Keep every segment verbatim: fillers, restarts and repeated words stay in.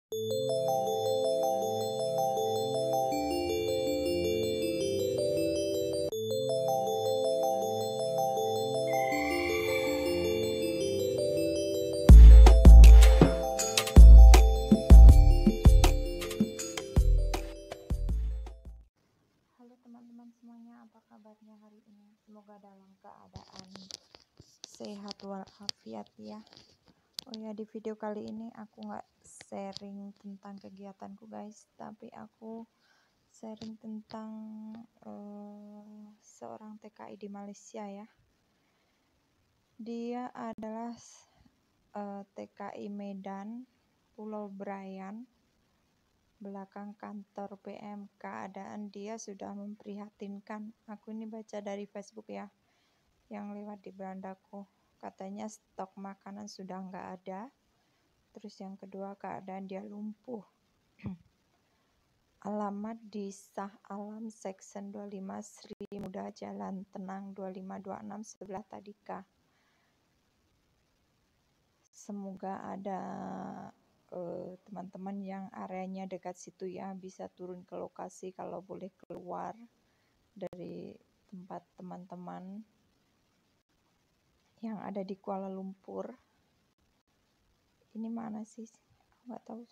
Halo teman-teman semuanya, apa kabarnya hari ini? Semoga dalam keadaan sehat walafiat ya. Oh ya, di video kali ini aku nggak sharing tentang kegiatanku guys, tapi aku sharing tentang uh, seorang T K I di Malaysia ya. Dia adalah uh, T K I Medan, Pulau Brayan, belakang kantor P M. Keadaan dia sudah memprihatinkan. Aku ini baca dari Facebook ya, yang lewat di berandaku. Katanya stok makanan sudah nggak ada. Terus yang kedua, keadaan dia lumpuh. Alamat di Shah Alam Section dua puluh lima Sri Muda Jalan Tenang dua lima dua enam sebelah Tadika. Semoga ada teman-teman uh, yang areanya dekat situ ya, bisa turun ke lokasi kalau boleh keluar dari tempat teman-teman yang ada di Kuala Lumpur. Ini mana sih? Nggak tahu.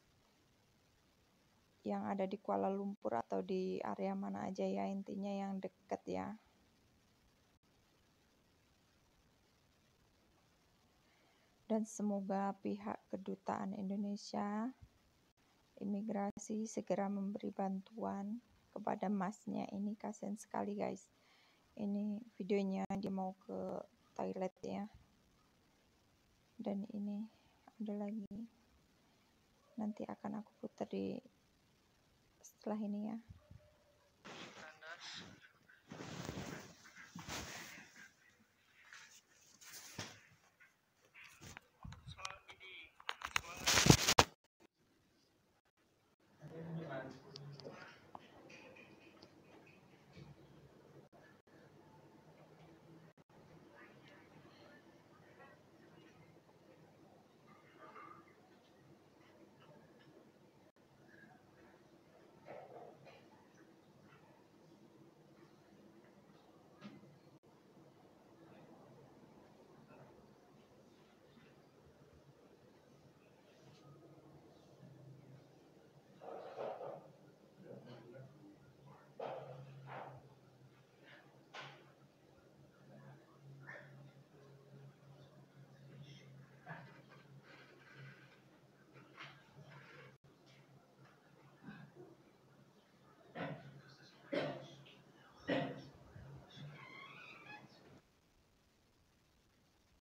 Yang ada di Kuala Lumpur atau di area mana aja ya, intinya yang dekat ya. Dan semoga pihak kedutaan Indonesia imigrasi segera memberi bantuan kepada masnya. Ini kasihan sekali guys. Ini videonya dia mau ke toilet ya. Dan ini ada lagi. Nanti akan aku putar di setelah ini ya.